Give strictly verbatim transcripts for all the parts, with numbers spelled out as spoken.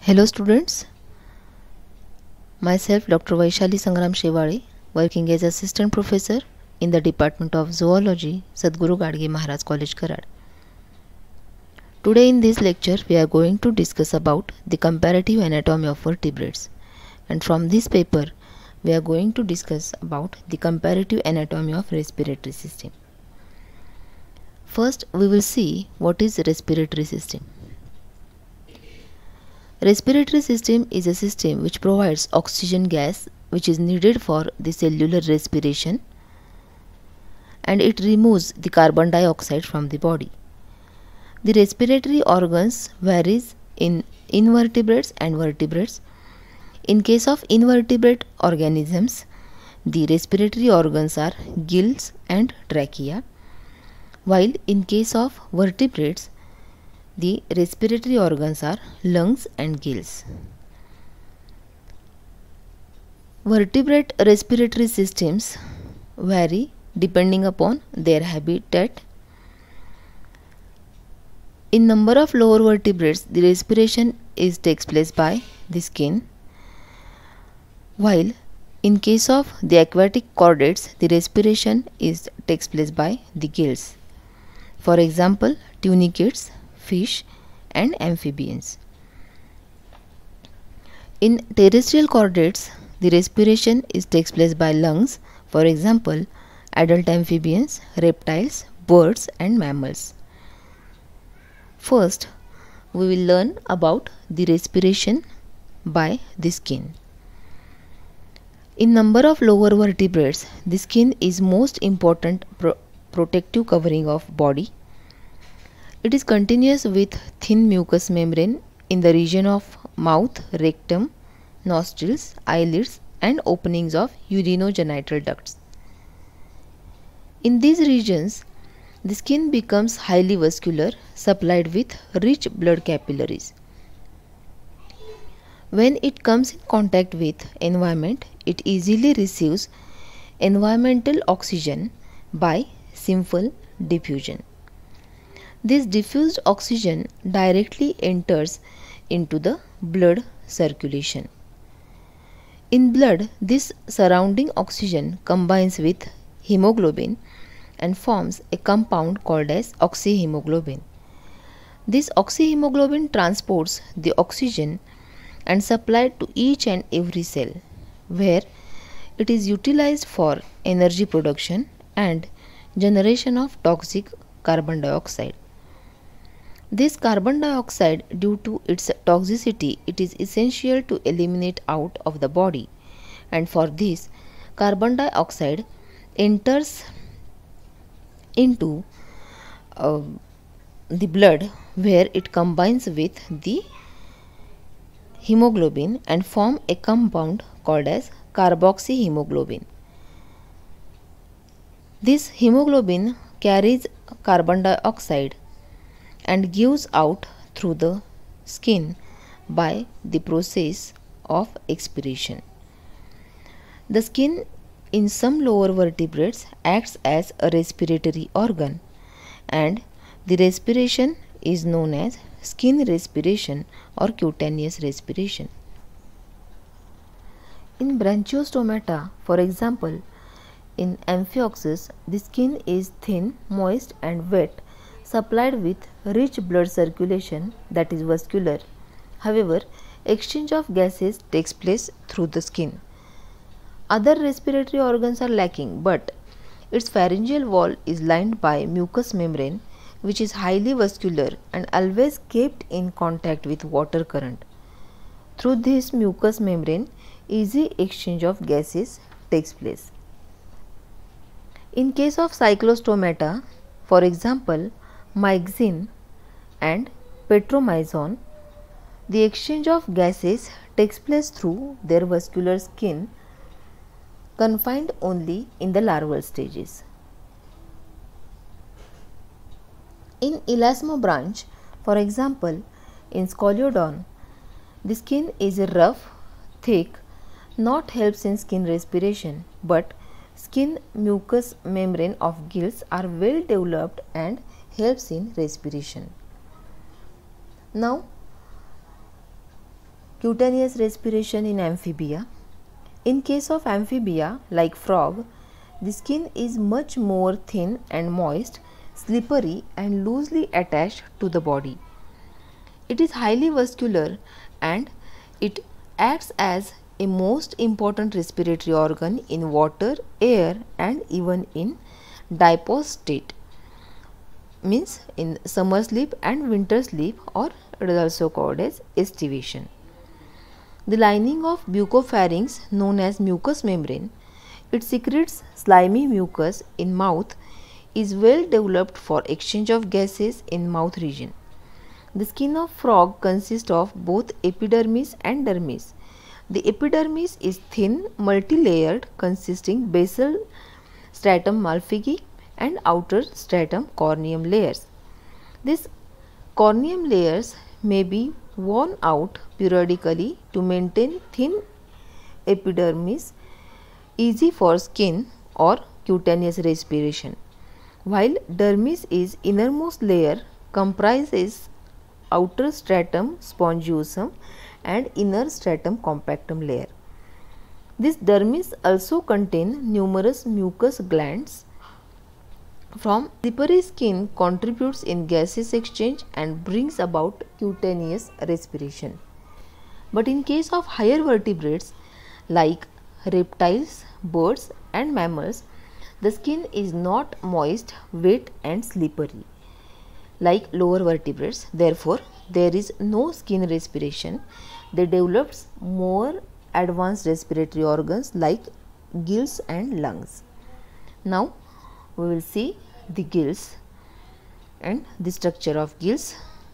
Hello students, myself Doctor Vaishali Sangram Shewale, working as Assistant Professor in the Department of Zoology, Sadhguru Gadge Maharaj College, Karad. Today in this lecture we are going to discuss about the comparative anatomy of vertebrates, and from this paper we are going to discuss about the comparative anatomy of respiratory system. First we will see what is respiratory system. Respiratory system is a system which provides oxygen gas which is needed for the cellular respiration, and it removes the carbon dioxide from the body. The respiratory organs varies in invertebrates and vertebrates. In case of invertebrate organisms, the respiratory organs are gills and trachea, while in case of vertebrates, the respiratory organs are lungs and gills. Vertebrate respiratory systems vary depending upon their habitat. In number of lower vertebrates, the respiration is takes place by the skin, while in case of the aquatic chordates, the respiration is takes place by the gills. For example, tunicates, fish and amphibians. In terrestrial chordates, the respiration is takes place by lungs. For example, adult amphibians, reptiles, birds and mammals. First, we will learn about the respiration by the skin. In number of lower vertebrates, the skin is most important pro protective covering of body. It is continuous with thin mucous membrane in the region of mouth, rectum, nostrils, eyelids and openings of urinogenital ducts. In these regions, the skin becomes highly vascular, supplied with rich blood capillaries. When it comes in contact with environment, it easily receives environmental oxygen by simple diffusion. This diffused oxygen directly enters into the blood circulation. In blood, this surrounding oxygen combines with hemoglobin and forms a compound called as oxyhemoglobin. This oxyhemoglobin transports the oxygen and supplied to each and every cell, where it is utilized for energy production and generation of toxic carbon dioxide. This carbon dioxide, due to its toxicity, it is essential to eliminate out of the body, and for this carbon dioxide enters into uh, the blood, where it combines with the hemoglobin and form a compound called as carboxyhemoglobin. This hemoglobin carries carbon dioxide and gives out through the skin by the process of expiration. The skin in some lower vertebrates acts as a respiratory organ, and the respiration is known as skin respiration or cutaneous respiration. In branchiostomata, for example, in Amphioxus, the skin is thin, moist and wet, supplied with rich blood circulation, that is vascular. However, exchange of gases takes place through the skin. Other respiratory organs are lacking, but its pharyngeal wall is lined by mucous membrane, which is highly vascular and always kept in contact with water current. Through this mucous membrane, easy exchange of gases takes place. In case of cyclostomata, for example, myxin and petromyzon, the exchange of gases takes place through their vascular skin, confined only in the larval stages. In elasmobranch, for example, in Scoliodon, the skin is rough, thick, not helps in skin respiration, but skin mucous membrane of gills are well developed and helps in respiration. Now, Cutaneous respiration in amphibia. In case of amphibia like frog, the skin is much more thin and moist, slippery and loosely attached to the body. It is highly vascular and it acts as a most important respiratory organ in water, air and even in diapause state, means in summer sleep and winter sleep, or it is also called as estivation. The lining of bucopharynx, known as mucous membrane, it secretes slimy mucus in mouth, is well developed for exchange of gases in mouth region. The skin of frog consists of both epidermis and dermis. The epidermis is thin, multi-layered, consisting basal stratum malpighi and outer stratum corneum layers. These corneum layers may be worn out periodically to maintain thin epidermis, easy for skin or cutaneous respiration, while dermis is innermost layer, comprises outer stratum spongiosum and inner stratum compactum layer. This dermis also contain numerous mucous glands. From slippery skin contributes in gaseous exchange and brings about cutaneous respiration. But in case of higher vertebrates like reptiles, birds and mammals, the skin is not moist, wet and slippery like lower vertebrates. Therefore, there is no skin respiration. They develop more advanced respiratory organs like gills and lungs. Now, we will see the gills and the structure of gills.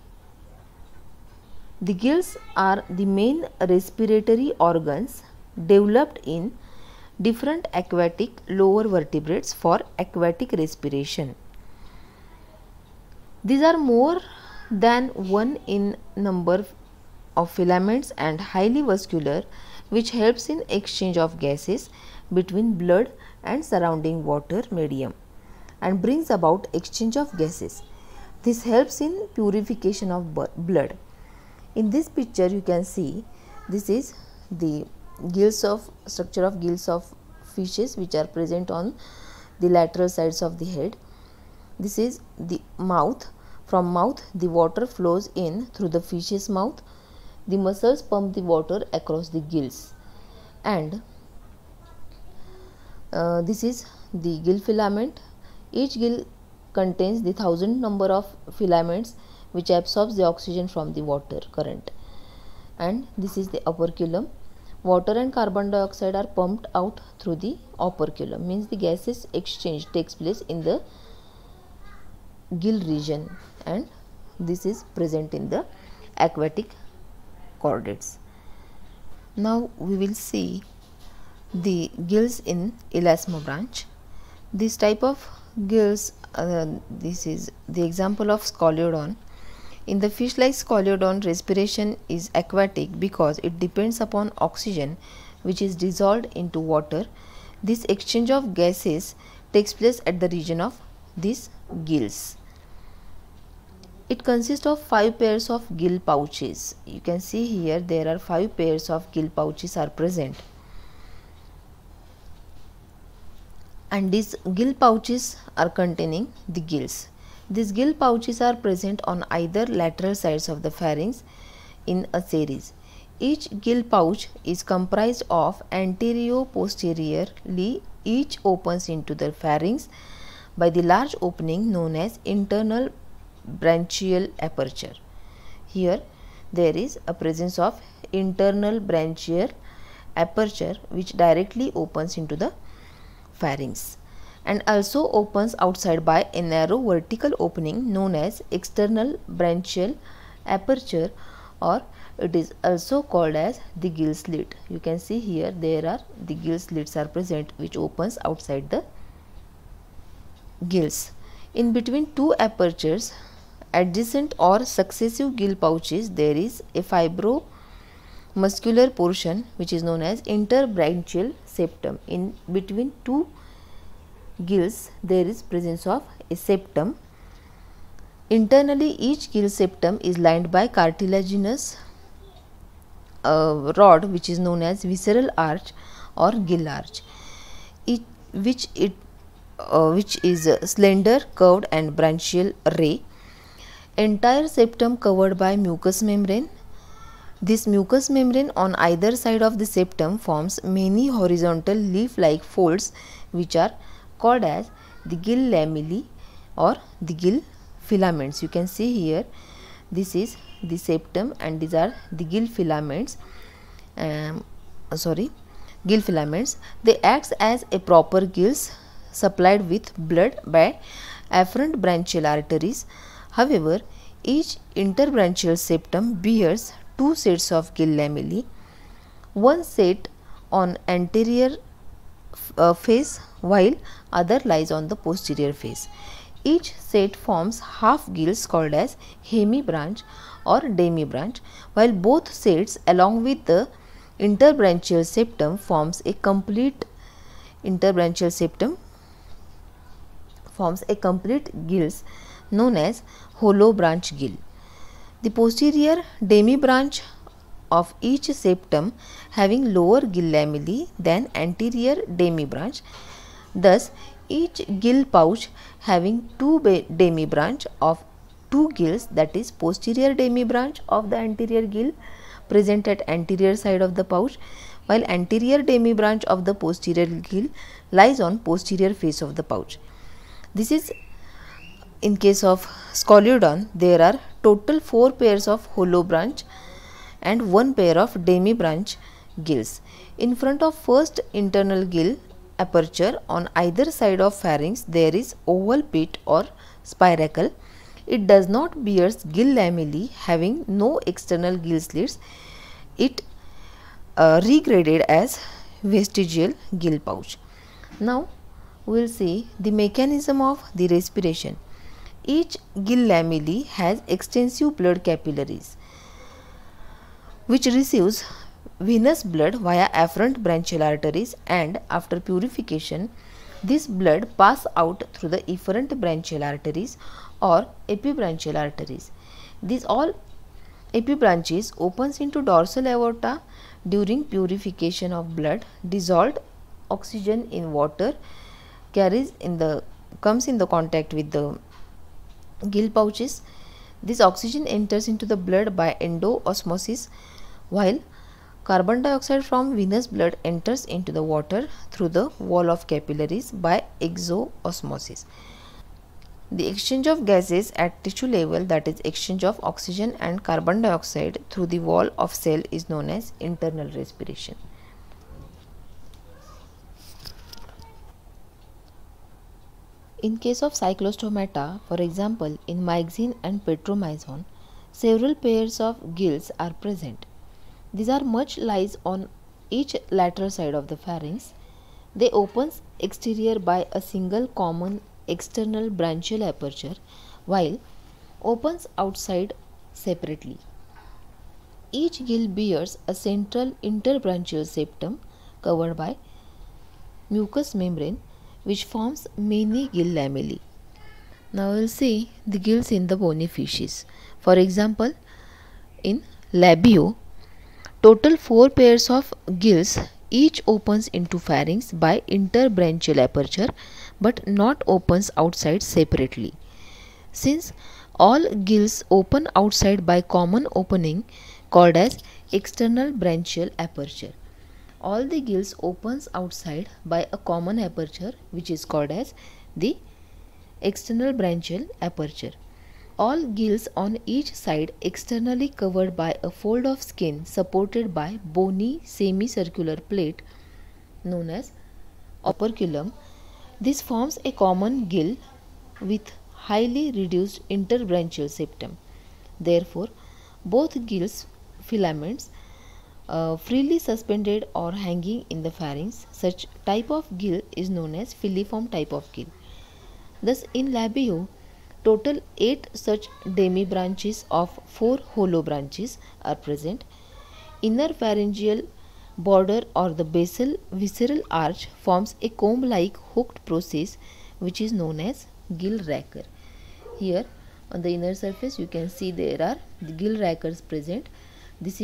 The gills are the main respiratory organs developed in different aquatic lower vertebrates for aquatic respiration. These are more than one in number of filaments and highly vascular, which helps in exchange of gases between blood and surrounding water medium and brings about exchange of gases. This helps in purification of blood. In this picture you can see this is the gills of structure of gills of fishes which are present on the lateral sides of the head. This is the mouth. From mouth the water flows in through the fish's mouth. The muscles pump the water across the gills, and uh, this is the gill filament. Each gill contains the thousand number of filaments which absorbs the oxygen from the water current. And this is the operculum. Water and carbon dioxide are pumped out through the operculum, means the gases exchange takes place in the gill region, and this is present in the aquatic chordates. Now we will see the gills in elasmobranch. This type of gills, uh, this is the example of Scoliodon. In the fish like Scoliodon, respiration is aquatic because it depends upon oxygen which is dissolved into water. This exchange of gases takes place at the region of these gills. It consists of five pairs of gill pouches. You can see here there are five pairs of gill pouches are present. And these gill pouches are containing the gills. These gill pouches are present on either lateral sides of the pharynx in a series. Each gill pouch is comprised of anterior-posteriorly. Each opens into the pharynx by the large opening known as internal branchial aperture. Here there is a presence of internal branchial aperture which directly opens into the pharynx and also opens outside by a narrow vertical opening known as external branchial aperture, or it is also called as the gill slit. You can see here there are the gill slits are present which opens outside the gills. In between two apertures, adjacent or successive gill pouches, there is a fibromuscular portion which is known as interbranchial septum. In between two gills there is presence of a septum. Internally each gill septum is lined by cartilaginous uh, rod which is known as visceral arch or gill arch, it, which it uh, which is a slender, curved and branchial ray. Entire septum covered by mucous membrane. This mucous membrane on either side of the septum forms many horizontal leaf-like folds which are called as the gill lamellae or the gill filaments. You can see here, this is the septum and these are the gill filaments. Um, sorry, gill filaments. They act as a proper gills supplied with blood by afferent branchial arteries. However, each interbranchial septum bears two sets of gill lamellae, one set on anterior uh, face while other lies on the posterior face. Each set forms half gills called as hemibranch or demibranch, while both sets along with the interbranchial septum forms a complete interbranchial septum forms a complete gills known as hollow branch gill. The posterior demibranch of each septum having lower gill lamellae than anterior demibranch. Thus, each gill pouch having two demibranch of two gills, that is posterior demibranch of the anterior gill present at anterior side of the pouch, while anterior demibranch of the posterior gill lies on posterior face of the pouch. This is in case of Scoliodon. There are total four pairs of hollow branch and one pair of demibranch gills. In front of first internal gill aperture on either side of pharynx there is oval pit or spiracle. It does not bears gill lamellae, having no external gill slits. It uh, regraded as vestigial gill pouch. Now we will see the mechanism of the respiration. Each gill lamellae has extensive blood capillaries which receives venous blood via afferent branchial arteries, and after purification this blood pass out through the efferent branchial arteries or epibranchial arteries. These all epibranches opens into dorsal aorta during purification of blood. Dissolved oxygen in water carries in the comes in the contact with the gill pouches. This oxygen enters into the blood by endoosmosis, while carbon dioxide from venous blood enters into the water through the wall of capillaries by exoosmosis. The exchange of gases at tissue level, that is exchange of oxygen and carbon dioxide through the wall of cell, is known as internal respiration. In case of cyclostomata, for example in myxine and petromyzon, several pairs of gills are present. These are much lies on each lateral side of the pharynx. They opens exterior by a single common external branchial aperture, while opens outside separately. Each gill bears a central interbranchial septum covered by mucous membrane which forms many gill lamellae. Now we will see the gills in the bony fishes. For example, in labio, total four pairs of gills, each opens into pharynx by interbranchial aperture but not opens outside separately. Since all gills open outside by common opening called as external branchial aperture, all the gills opens outside by a common aperture which is called as the external branchial aperture. All gills on each side externally covered by a fold of skin supported by bony semicircular plate known as operculum. This forms a common gill with highly reduced interbranchial septum. Therefore, both gills filaments uh, freely suspended or hanging in the pharynx. Such type of gill is known as filiform type of gill. Thus, in labio, total eight such demibranches of four hollow branches are present. Inner pharyngeal border or the basal visceral arch forms a comb-like hooked process which is known as gill raker. Here on the inner surface you can see there are the gill rakers present. This is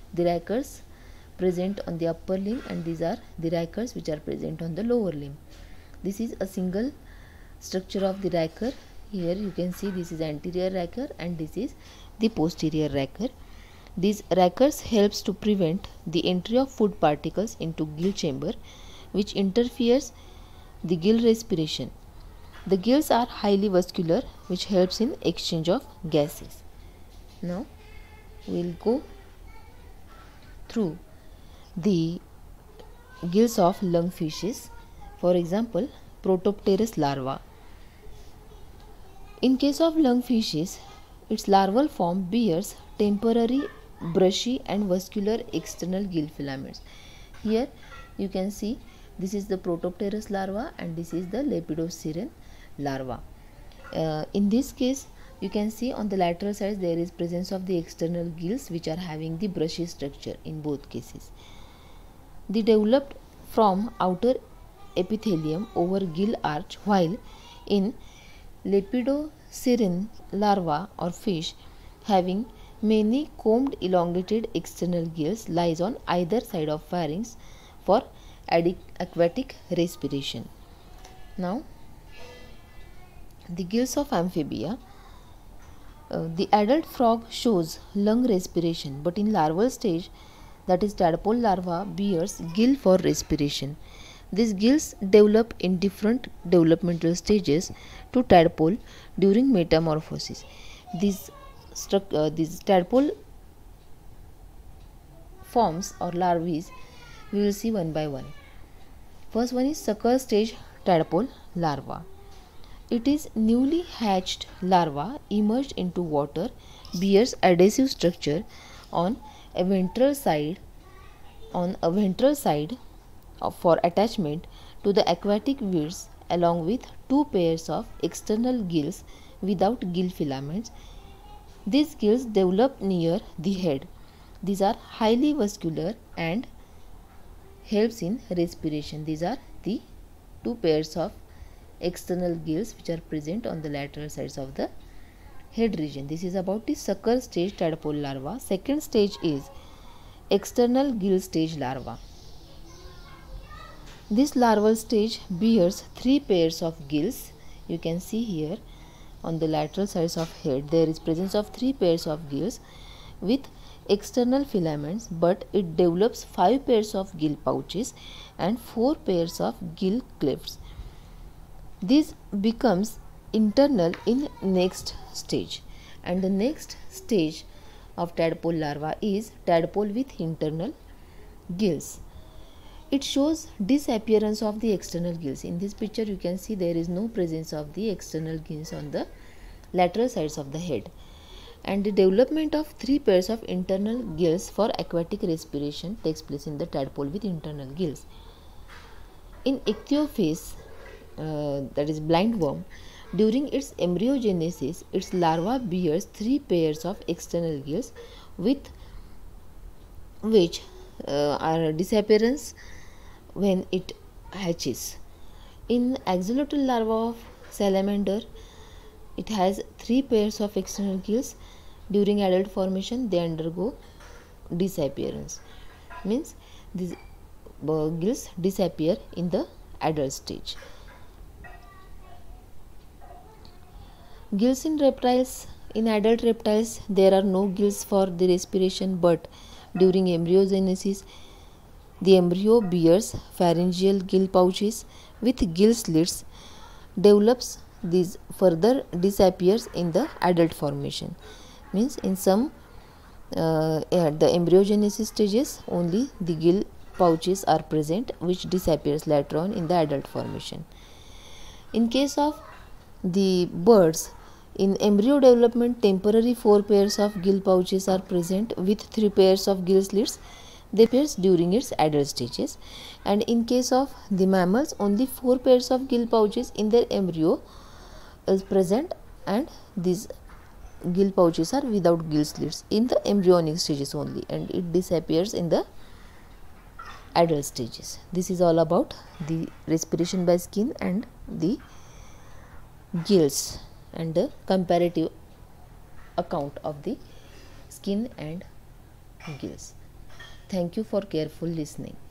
the rachis present on the upper limb, and these are the rachis which are present on the lower limb. This is a single structure of the rachis. Here you can see this is anterior rachis and this is the posterior rachis. These rachis helps to prevent the entry of food particles into gill chamber, which interferes the gill respiration. The gills are highly vascular, which helps in exchange of gases. Now we will go through the gills of lungfishes. For example, Protopterus larva. In case of lungfishes, its larval form bears temporary brushy and vascular external gill filaments. Here you can see this is the Protopterus larva and this is the Lepidosiren larva. Uh, in this case, you can see on the lateral sides there is presence of the external gills which are having the brushy structure in both cases. They developed from outer epithelium over gill arch, while in Lepidosiren larva or fish having many combed elongated external gills lies on either side of pharynx for aquatic respiration. Now the gills of amphibia. Uh, the adult frog shows lung respiration, but in larval stage, that is tadpole larva, bears gill for respiration. These gills develop in different developmental stages to tadpole during metamorphosis. These, uh, these tadpole forms or larvae we will see one by one. First one is sucker stage tadpole larva. It is newly hatched larva emerged into water, bears adhesive structure on a ventral side on a ventral side for attachment to the aquatic weeds, along with two pairs of external gills without gill filaments. These gills develop near the head. These are highly vascular and helps in respiration. These are the two pairs of external gills which are present on the lateral sides of the head region. This is about the sucker stage tadpole larva. Second stage is external gill stage larva. This larval stage bears three pairs of gills. You can see here on the lateral sides of head there is presence of three pairs of gills with external filaments, but it develops five pairs of gill pouches and four pairs of gill clefts. This becomes internal in next stage, and the next stage of tadpole larva is tadpole with internal gills. It shows disappearance of the external gills. In this picture you can see there is no presence of the external gills on the lateral sides of the head, and the development of three pairs of internal gills for aquatic respiration takes place in the tadpole with internal gills. In ichthyophis, uh, that is blindworm, during its embryogenesis, its larva bears three pairs of external gills with which uh, are disappearance when it hatches. In axolotl larva of salamander, it has three pairs of external gills. During adult formation, they undergo disappearance. Means these uh, gills disappear in the adult stage. Gills in reptiles. In adult reptiles, there are no gills for the respiration, but during embryogenesis, the embryo bears pharyngeal gill pouches with gill slits, develops these further disappears in the adult formation. Means in some uh, at the embryogenesis stages only the gill pouches are present, which disappears later on in the adult formation. In case of the birds, in embryo development, temporary four pairs of gill pouches are present with three pairs of gill slits. They appears during its adult stages. And in case of the mammals, only four pairs of gill pouches in their embryo is present, and these gill pouches are without gill slits in the embryonic stages only, and it disappears in the adult stages. This is all about the respiration by skin and the gills, and the comparative account of the skin and gills. Thank you for careful listening.